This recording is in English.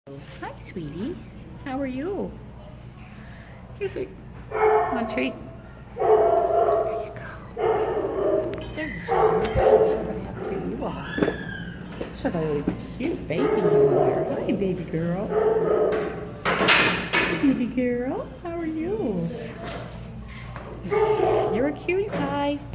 Hi, sweetie. How are you? Here, sweet. Want a treat? There you go. There you go. There you are. Such a really cute baby you are. Hi, baby girl. Baby girl, how are you? You're a cute guy.